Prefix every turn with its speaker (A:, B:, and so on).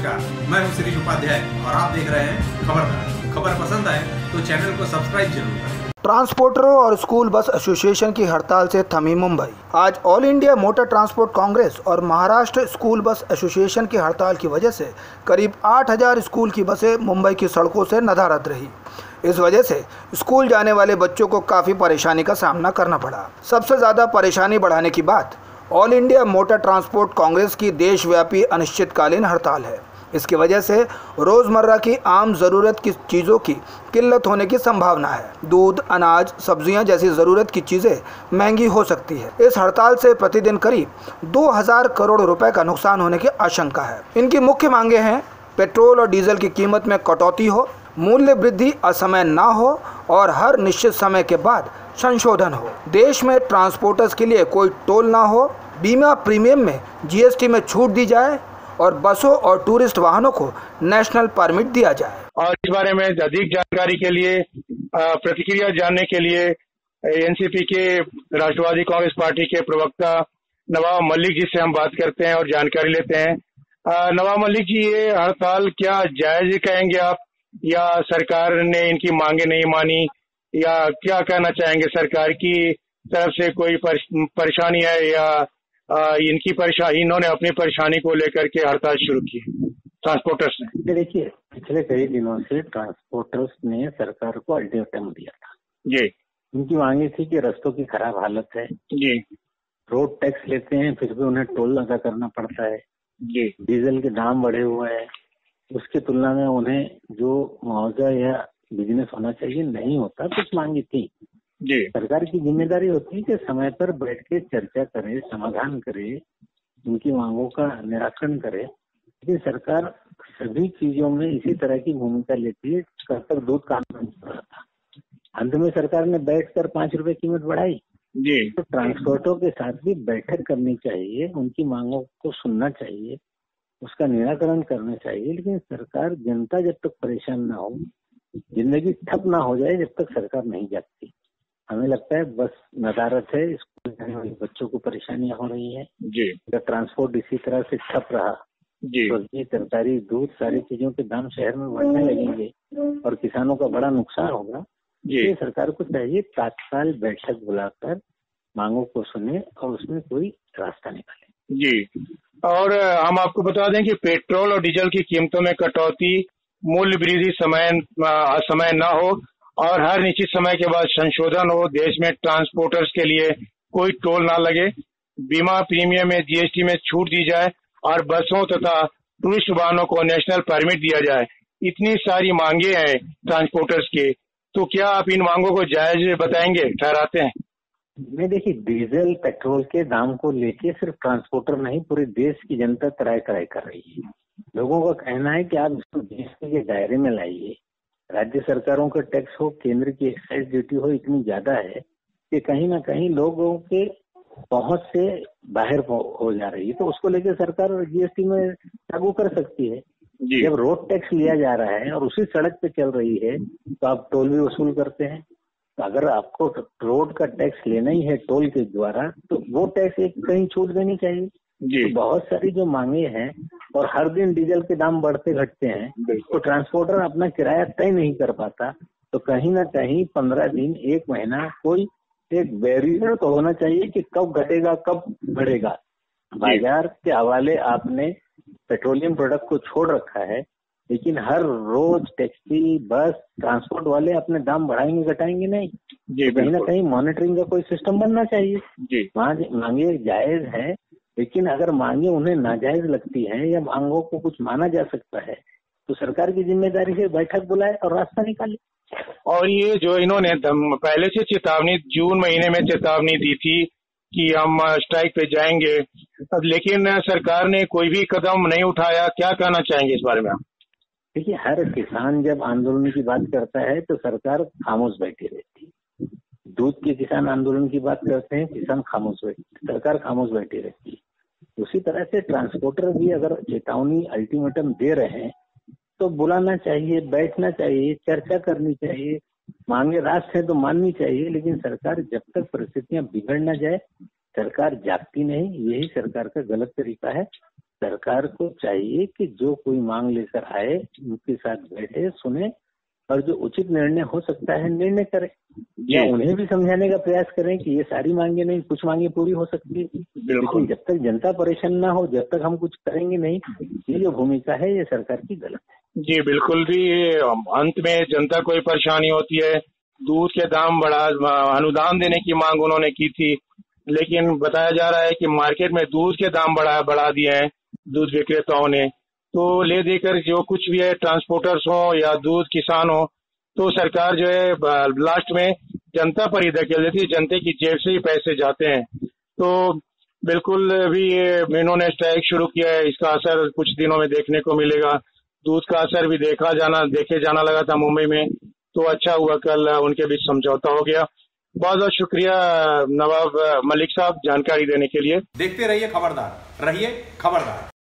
A: नमस्कार, मैं हूं शिरीष उपाध्याय और आप देख रहे हैं खबरदार। खबर पसंद आए तो चैनल को सब्सक्राइब जरूर करें।
B: ट्रांसपोर्टरों और स्कूल बस एसोसिएशन की हड़ताल से थमी मुंबई। आज all India motor transport congress और महाराष्ट्र स्कूल बस एसोसिएशन की हड़ताल की वजह से करीब 8,000 स्कूल की बसें मुंबई की सड़कों से नदारद रही। इस वजह से स्कूल जाने वाले बच्चों को काफ़ी परेशानी का सामना करना पड़ा। सबसे ज़्यादा परेशानी बढ़ाने की बात all India motor transport congress की देशव्यापी अनिश्चितकालीन हड़ताल है। इसकी वजह से रोज़मर्रा की आम ज़रूरत की चीज़ों की किल्लत होने की संभावना है। दूध, अनाज, सब्जियां जैसी ज़रूरत की चीज़ें महंगी हो सकती है। इस हड़ताल से प्रतिदिन करीब 2,000 करोड़ रुपए का नुकसान होने की आशंका है। इनकी मुख्य मांगें हैं पेट्रोल और डीजल की कीमत में कटौती हो, मूल्य वृद्धि असमय ना हो और हर निश्चित समय के बाद संशोधन हो। देश में ट्रांसपोर्टर्स के लिए कोई टोल ना हो, बीमा प्रीमियम में जीएसटी में छूट दी जाए और बसों और टूरिस्ट वाहनों को नेशनल परमिट दिया जाए।
C: और इस बारे में अधिक जानकारी के लिए, प्रतिक्रिया जानने के लिए एनसीपी के राष्ट्रवादी कांग्रेस पार्टी के प्रवक्ता नवाब मलिक जी से हम बात करते हैं और जानकारी लेते हैं। नवाब मलिक जी, ये हड़ताल क्या जायज कहेंगे आप, या सरकार ने इनकी मांगे नहीं मानी, या क्या कहना चाहेंगे? सरकार की तरफ से कोई परेशानी है या इन्होंने अपनी परेशानी को लेकर के हड़ताल शुरू की ट्रांसपोर्टर्स ने?
D: देखिए, पिछले कई दिनों से ट्रांसपोर्टर्स ने सरकार को अल्टीमेटम दिया था
C: जी।
D: उनकी मांगे थी कि रास्तों की खराब हालत है
C: जी,
D: रोड टैक्स लेते हैं फिर भी उन्हें टोल अदा करना पड़ता है
C: जी,
D: डीजल के दाम बढ़े हुए हैं, उसकी तुलना में उन्हें जो मुआवजा या बिजनेस होना चाहिए नहीं होता। कुछ मांगी थी
C: जी।
D: सरकार की जिम्मेदारी होती है कि समय पर बैठ के चर्चा करे, समाधान करे, उनकी मांगों का निराकरण करे। लेकिन सरकार सभी चीजों में इसी तरह की भूमिका लेती है। कब तक दूध कानून चल रहा था, अंत में सरकार ने बैठकर 5 रुपए कीमत बढ़ाई
C: जी।
D: तो ट्रांसपोर्टरों के साथ भी बैठक करनी चाहिए, उनकी मांगों को सुनना चाहिए, उसका निराकरण करना चाहिए। लेकिन सरकार, जनता जब तक परेशान ना हो, जिंदगी ठप ना हो जाए, जब तक सरकार नहीं जागती। हमें लगता है बस नदारत है, स्कूल जाने वाले बच्चों को परेशानियां हो रही है
C: जी।
D: अगर ट्रांसपोर्ट इसी तरह से ठप रहा
C: जी।
D: सब्जी, तरकारी, दूध, सारी चीजों के दाम शहर में बढ़ने लगेंगे और किसानों का बड़ा नुकसान होगा। इसलिए सरकार को चाहिए तत्काल बैठक बुलाकर मांगों को सुने और उसमें कोई रास्ता निकाले।
C: जी। और हम आपको बता दें कि पेट्रोल और डीजल की कीमतों में कटौती, मूल्य वृद्धि समय न हो और हर निश्चित समय के बाद संशोधन हो, देश में ट्रांसपोर्टर्स के लिए कोई टोल ना लगे, बीमा प्रीमियम में जीएसटी में छूट दी जाए और बसों तथा टूरिस्ट वाहनों को नेशनल परमिट दिया जाए। इतनी सारी मांगे हैं ट्रांसपोर्टर्स की, तो क्या आप इन मांगों को जायज बताएंगे, ठहराते हैं?
D: मैं देखिए, डीजल पेट्रोल के दाम को लेके सिर्फ ट्रांसपोर्टर नहीं, पूरे देश की जनता त्राय कर रही है। लोगों का कहना है कि आप इसको देश के दायरे में लाइए। राज्य सरकारों का टैक्स हो, केंद्र की एक्साइज ड्यूटी हो, इतनी ज्यादा है कि कहीं ना कहीं लोगों के पहुंच से बाहर हो जा रही है। तो उसको लेकर सरकार जीएसटी में लागू कर सकती है। जब रोड टैक्स लिया जा रहा है और उसी सड़क पे चल रही है तो आप टोल भी वसूल करते हैं। तो अगर आपको रोड का टैक्स लेना ही है टोल के द्वारा, तो वो टैक्स एक कहीं छूट देनी चाहिए। तो बहुत सारी जो मांगे हैं और हर दिन डीजल के दाम बढ़ते घटते हैं, तो ट्रांसपोर्टर अपना किराया तय नहीं कर पाता। तो कहीं ना कहीं 15 दिन, 1 महीना कोई एक बैरियर तो होना चाहिए कि कब घटेगा, कब बढ़ेगा। बाजार के हवाले आपने पेट्रोलियम प्रोडक्ट को छोड़ रखा है, लेकिन हर रोज टैक्सी, बस, ट्रांसपोर्ट वाले अपने दाम बढ़ाएंगे घटाएंगे नहीं। तो कहीं ना कहीं मॉनिटरिंग का कोई सिस्टम बनना चाहिए। मांगे जायज है, लेकिन अगर मांगे उन्हें नाजायज लगती है या मांगों को कुछ माना जा सकता है तो सरकार की जिम्मेदारी है बैठक बुलाए और रास्ता निकाले।
C: और ये जो इन्होंने पहले से चेतावनी, जून महीने में चेतावनी दी थी कि हम स्ट्राइक पे जाएंगे, लेकिन सरकार ने कोई भी कदम नहीं उठाया। क्या कहना चाहेंगे इस बारे में आप?
D: देखिए, हर किसान जब आंदोलन की बात करता है तो सरकार खामोश बैठी रहती है। दूध के किसान आंदोलन की बात करते हैं, किसान खामोश बैठे, सरकार खामोश बैठी रहती है। उसी तरह से ट्रांसपोर्टर भी अगर चेतावनी, अल्टीमेटम दे रहे हैं तो बुलाना चाहिए, बैठना चाहिए, चर्चा करनी चाहिए। मांगे राष्ट्र है तो माननी चाहिए। लेकिन सरकार, जब तक परिस्थितियां बिगड़ न जाए, सरकार जागती नहीं। यही सरकार का गलत तरीका है। सरकार को चाहिए कि जो कोई मांग लेकर आए उनके साथ बैठे, सुने और जो उचित निर्णय हो सकता है निर्णय करे, या उन्हें भी समझाने का प्रयास करें कि ये सारी मांगे नहीं, कुछ मांगे पूरी हो सकती है, लेकिन जब तक जनता परेशान ना हो, जब तक हम कुछ करेंगे नहीं, ये जो भूमिका है ये सरकार की गलत है।
C: जी बिल्कुल भी, अंत में जनता को ही परेशानी होती है। दूध के दाम अनुदान देने की मांग उन्होंने की थी, लेकिन बताया जा रहा है कि मार्केट में दूध के दाम बढ़ा दिए हैं दूध विक्रेताओं ने। तो ले देकर जो कुछ भी है, ट्रांसपोर्टर्स हो या दूध किसान हो, तो सरकार जो है लास्ट में जनता पर ही धकेल देती है, जनता की जेब से ही पैसे जाते हैं। तो बिल्कुल भी इन्होंने स्ट्राइक शुरू किया है, इसका असर कुछ दिनों में देखने को मिलेगा। दूध का असर भी देखे जाना लगा था मुंबई में, तो अच्छा हुआ कल उनके बीच समझौता हो गया। बहुत बहुत शुक्रिया नवाब मलिक साहब जानकारी देने के लिए।
A: देखते रहिए खबरदार, रहिए खबरदार।